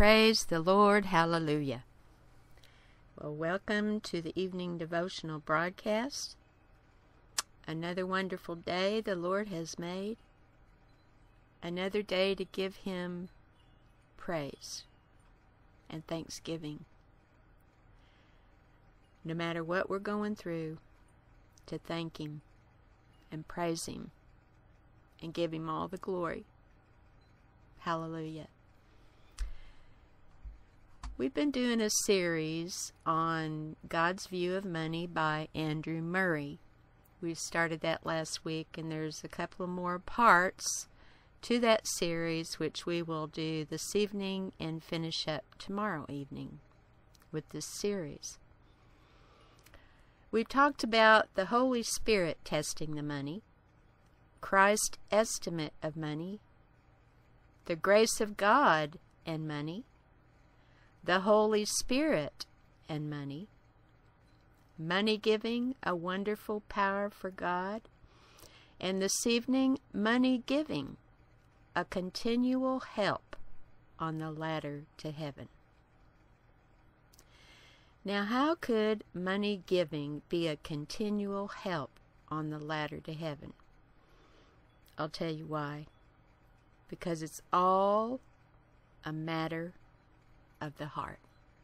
Praise the Lord. Hallelujah. Well, welcome to the evening devotional broadcast. Another wonderful day the Lord has made. Another day to give Him praise and thanksgiving. No matter what we're going through, to thank Him and praise Him and give Him all the glory. Hallelujah. We've been doing a series on God's View of Money by Andrew Murray. We started that last week, and there's a couple of more parts to that series, which we will do this evening and finish up tomorrow evening with this series. We've talked about the Holy Spirit testing the money, Christ's estimate of money, the grace of God and money, the Holy Spirit and money, money giving, a wonderful power for God, and this evening, money giving, a continual help on the ladder to heaven. Now, how could money giving be a continual help on the ladder to heaven? I'll tell you why. Because it's all a matter of the heart.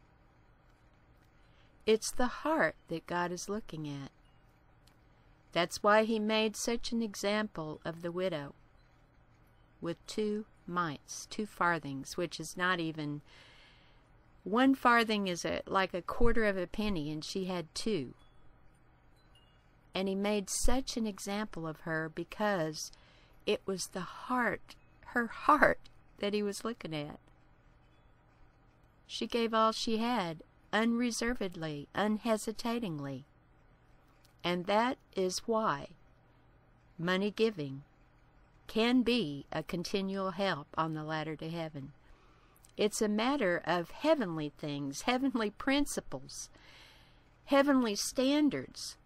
It's the heart that God is looking at. That's why He made such an example of the widow with 2 mites, 2 farthings, which is not even, 1 farthing is like a quarter of a penny, and she had 2. And He made such an example of her because it was the heart, her heart, that He was looking at. She gave all she had, unreservedly, unhesitatingly. And that is why money giving can be a continual help on the ladder to heaven. It's a matter of heavenly things, heavenly principles, heavenly standards,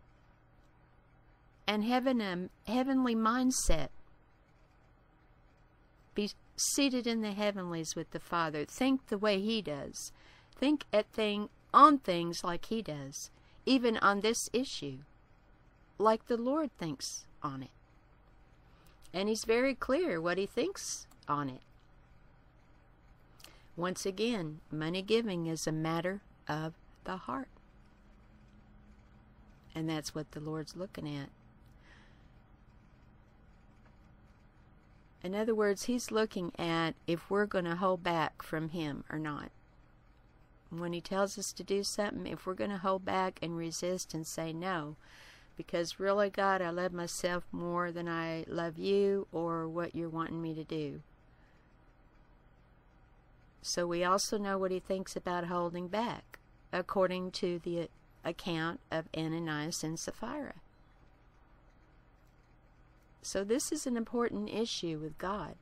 and heavenly mindset. Be seated in the heavenlies with the Father. Think the way He does. Think on things like He does, even on this issue, like the Lord thinks on it. And He's very clear what He thinks on it. Once again, money giving is a matter of the heart. And that's what the Lord's looking at. In other words, He's looking at if we're going to hold back from Him or not. When He tells us to do something, if we're going to hold back and resist and say no, because really, God, I love myself more than I love You or what You're wanting me to do. So we also know what He thinks about holding back, according to the account of Ananias and Sapphira. So this is an important issue with God.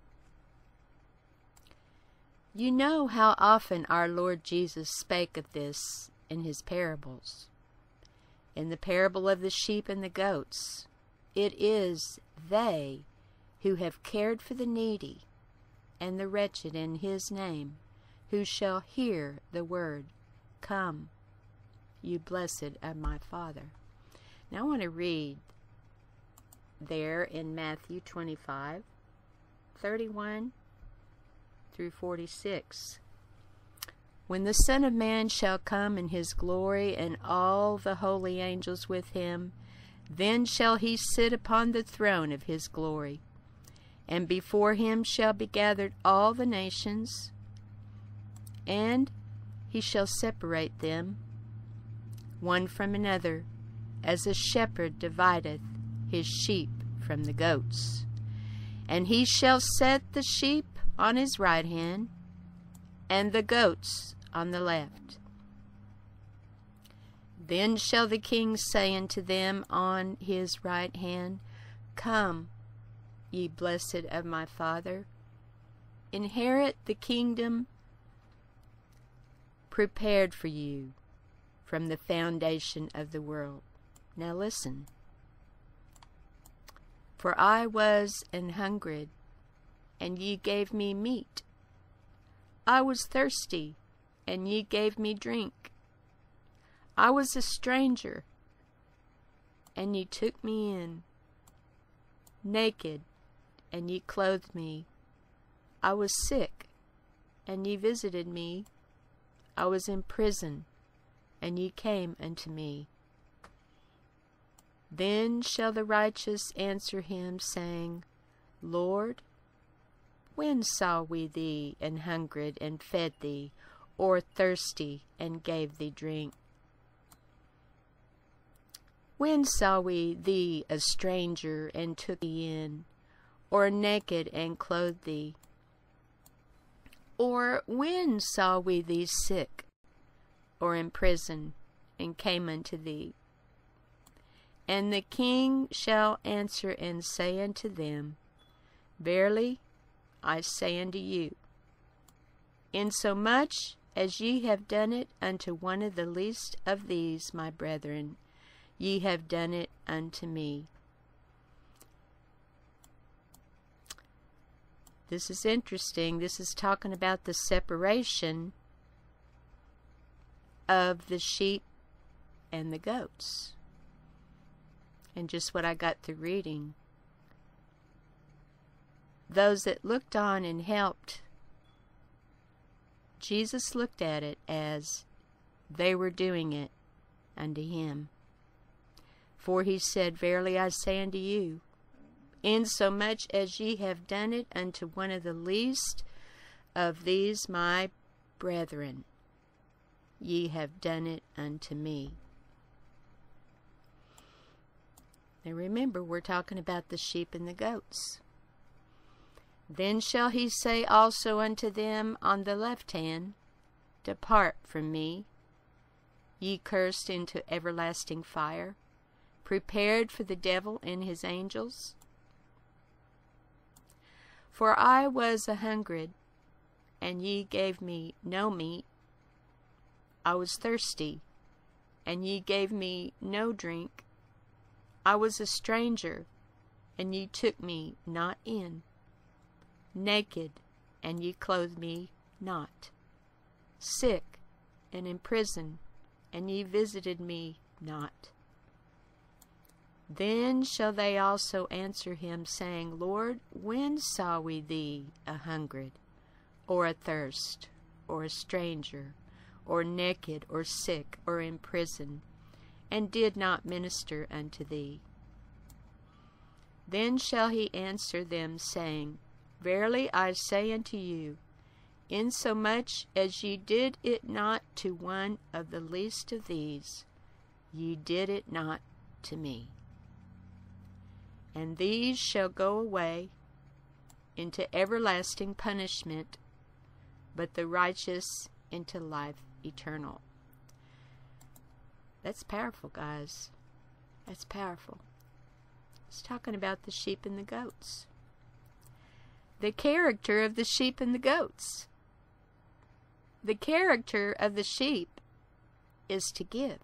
You know how often our Lord Jesus spake of this in His parables. In the parable of the sheep and the goats, it is they who have cared for the needy and the wretched in His name who shall hear the word, "Come, you blessed of my Father." Now I want to read there in Matthew 25:31 through 46. When the Son of Man shall come in His glory, and all the holy angels with Him, then shall He sit upon the throne of His glory. And before Him shall be gathered all the nations, and He shall separate them one from another, as a shepherd divideth his sheep from the goats. And He shall set the sheep on His right hand, and the goats on the left. Then shall the King say unto them on His right hand, "Come, ye blessed of my Father, inherit the kingdom prepared for you from the foundation of the world." Now listen. For I was an hungered, and ye gave me meat. I was thirsty, and ye gave me drink. I was a stranger, and ye took me in. Naked, and ye clothed me. I was sick, and ye visited me. I was in prison, and ye came unto me. Then shall the righteous answer him, saying, Lord, when saw we thee an hungered, and fed thee, or thirsty, and gave thee drink? When saw we thee a stranger, and took thee in, or naked, and clothed thee? Or when saw we thee sick, or in prison, and came unto thee? And the king shall answer and say unto them, Verily I say unto you, insomuch as ye have done it unto one of the least of these my brethren, ye have done it unto me. This is interesting. This is talking about the separation of the sheep and the goats. And just what I got through reading. Those that looked on and helped, Jesus looked at it as they were doing it unto him. For he said, Verily I say unto you, insomuch as ye have done it unto one of the least of these my brethren, ye have done it unto me. Now remember, we're talking about the sheep and the goats. Then shall he say also unto them on the left hand, Depart from me, ye cursed, into everlasting fire, prepared for the devil and his angels. For I was 100, and ye gave me no meat. I was thirsty, and ye gave me no drink. I was a stranger, and ye took me not in. Naked, and ye clothed me not. Sick, and in prison, and ye visited me not. Then shall they also answer him, saying, Lord, when saw we thee 100, or athirst, or a stranger, or naked, or sick, or in prison, and did not minister unto thee? Then shall he answer them, saying, Verily I say unto you, insomuch as ye did it not to one of the least of these, ye did it not to me. And these shall go away into everlasting punishment, but the righteous into life eternal. That's powerful, guys. That's powerful. It's talking about the sheep and the goats. The character of the sheep and the goats. The character of the sheep is to give.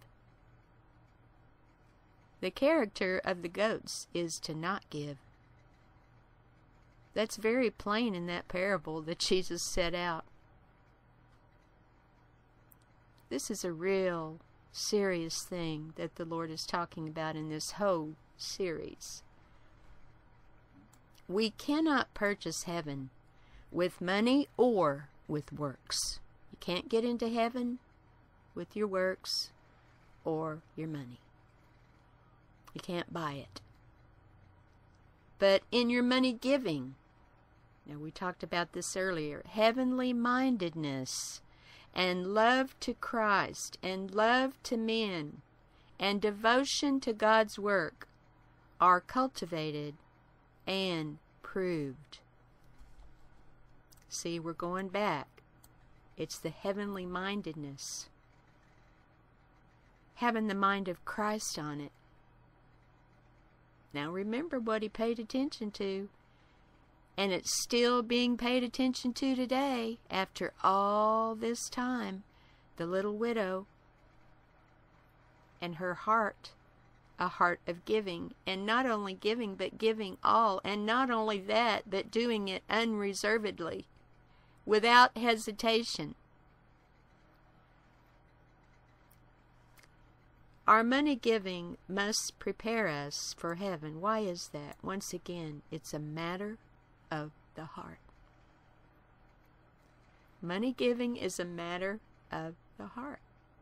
The character of the goats is to not give. That's very plain in that parable that Jesus set out. This is a real serious thing that the Lord is talking about in this whole series. We cannot purchase heaven with money or with works. You can't get into heaven with your works or your money. You can't buy it. But in your money giving, now we talked about this earlier, heavenly mindedness and love to Christ and love to men and devotion to God's work are cultivated and proved. See, we're going back. It's the heavenly mindedness. Having the mind of Christ on it. Now remember what he paid attention to. And it's still being paid attention to today after all this time. The little widow and her heart, a heart of giving. And not only giving, but giving all. And not only that, but doing it unreservedly. without hesitation. Our money giving must prepare us for heaven. Why is that? Once again, it's a matter of the heart. Money giving is a matter of the heart.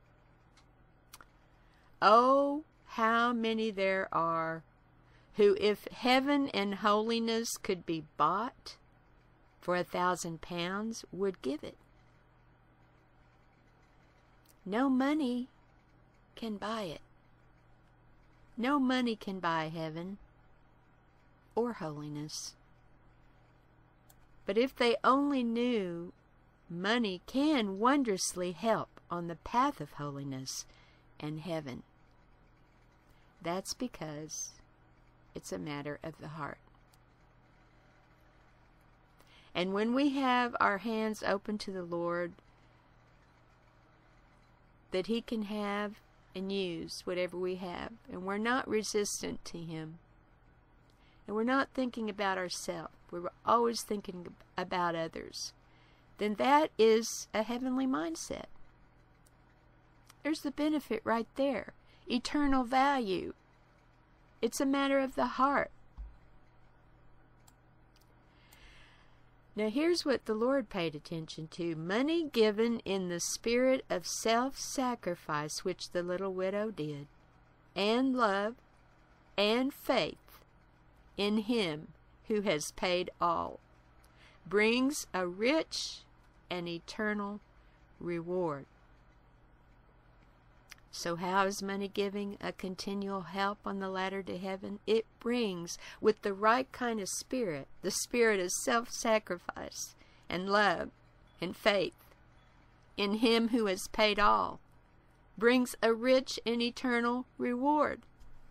Oh, how many there are who, if heaven and holiness could be bought for £1,000, would give it. No money can buy it. No money can buy heaven or holiness. But if they only knew money can wondrously help on the path of holiness and heaven, that's because it's a matter of the heart. And when we have our hands open to the Lord, that He can have and use whatever we have, and we're not resistant to Him, and we're not thinking about ourselves, we're always thinking about others, then that is a heavenly mindset. There's the benefit right there. Eternal value. It's a matter of the heart. Now here's what the Lord paid attention to. Money given in the spirit of self-sacrifice, which the little widow did, and love and faith in Him who has paid all, brings a rich and eternal reward. So how is money giving a continual help on the ladder to heaven? It brings, with the right kind of spirit, the spirit of self-sacrifice and love and faith in Him who has paid all, brings a rich and eternal reward.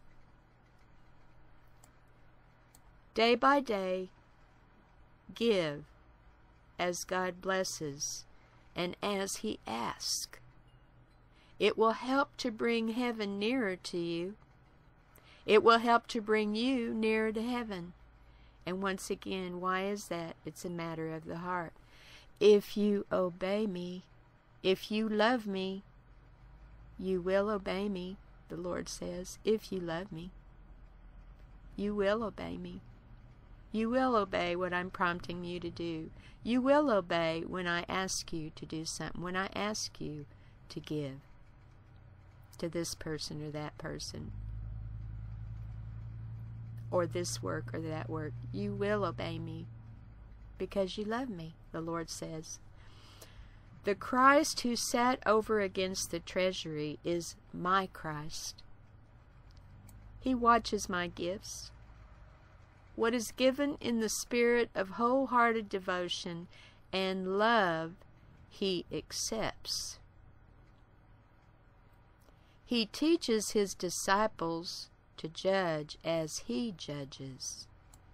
Day by day, give as God blesses and as He asks. It will help to bring heaven nearer to you. It will help to bring you nearer to heaven. And once again, why is that? It's a matter of the heart. If you obey me, if you love me, you will obey me, the Lord says. If you love me, you will obey me. You will obey what I'm prompting you to do. You will obey when I ask you to do something, when I ask you to give to this person or that person, or this work or that work. You will obey me because you love me, the Lord says. The Christ who sat over against the treasury is my Christ. He watches my gifts. What is given in the spirit of wholehearted devotion and love, He accepts. He teaches His disciples to judge as He judges.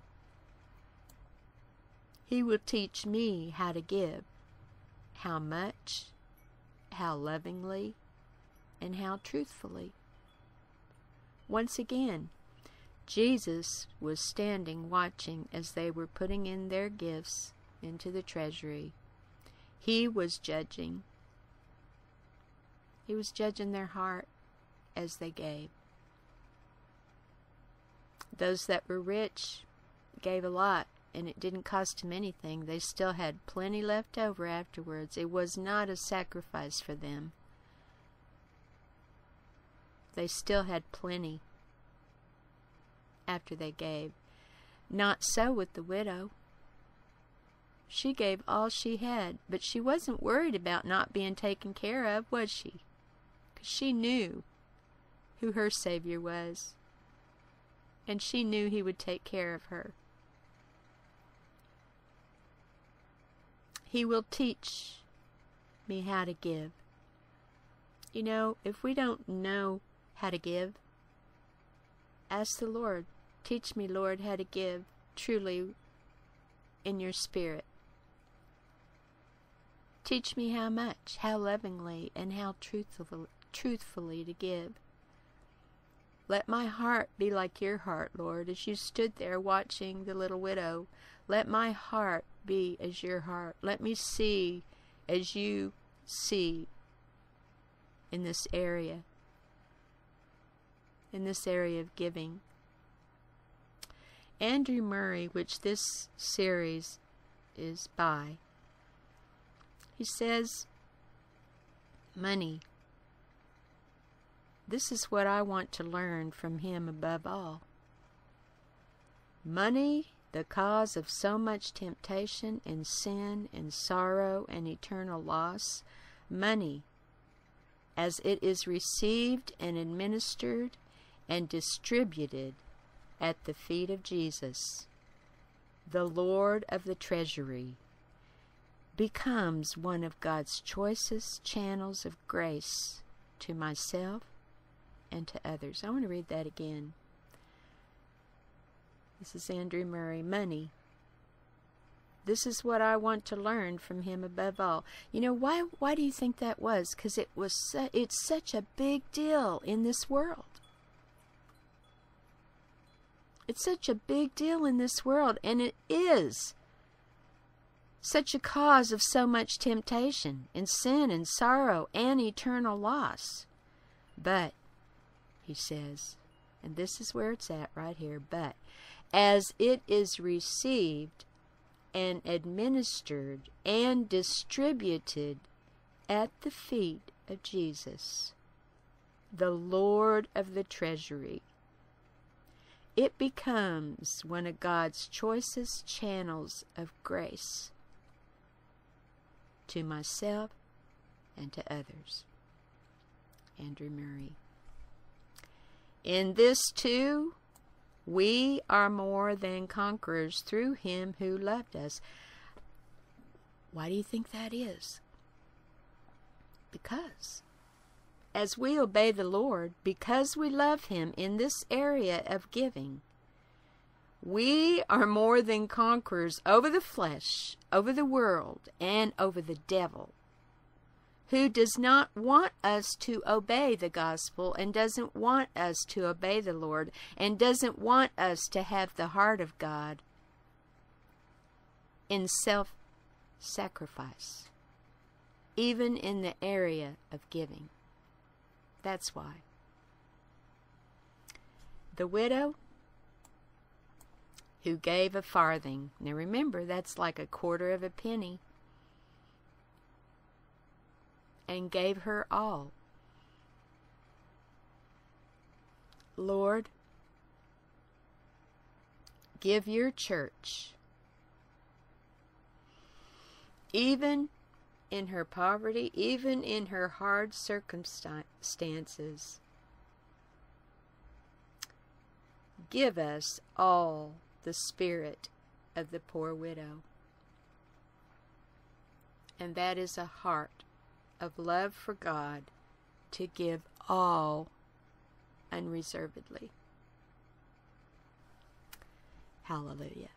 He will teach me how to give, how much, how lovingly, and how truthfully. Once again, Jesus was standing watching as they were putting in their gifts into the treasury. He was judging. He was judging their heart as they gave. Those that were rich gave a lot, and it didn't cost them anything. They still had plenty left over afterwards. It was not a sacrifice for them. They still had plenty after they gave. Not so with the widow. She gave all she had, but she wasn't worried about not being taken care of, was she? Because she knew who her Savior was, and she knew He would take care of her. He will teach me how to give. You know, if we don't know how to give, ask the Lord, teach me, Lord, how to give truly in your spirit. Teach me how much, how lovingly, and how truthfully to give. Let my heart be like your heart, Lord, as you stood there watching the little widow. Let my heart be as your heart. Let me see as you see in this area of giving. Andrew Murray, which this series is by, he says, money. This is what I want to learn from him above all. Money, the cause of so much temptation and sin and sorrow and eternal loss. Money, as it is received and administered and distributed at the feet of Jesus, the Lord of the treasury, becomes one of God's choicest channels of grace to myself and to others. I want to read that again. This is Andrew Murray. Money. This is what I want to learn from him above all. You know, why do you think that was? Because it's such a big deal in this world. It's such a big deal in this world, and it is such a cause of so much temptation and sin and sorrow and eternal loss. But, he says, and this is where it's at right here, but as it is received and administered and distributed at the feet of Jesus, the Lord of the treasury, it becomes one of God's choicest channels of grace to myself and to others. Andrew Murray. In this too, we are more than conquerors through him who loved us. Why do you think that is? Because as we obey the Lord, because we love him in this area of giving, we are more than conquerors over the flesh, over the world, and over the devil, who does not want us to obey the gospel and doesn't want us to obey the Lord and doesn't want us to have the heart of God in self-sacrifice, even in the area of giving. That's why. The widow who gave a farthing. Now remember, that's like a quarter of a penny. And gave her all. Lord, give your church, even in her poverty, even in her hard circumstances, give us all the spirit of the poor widow. And that is a heart of love for God to give all unreservedly. Hallelujah.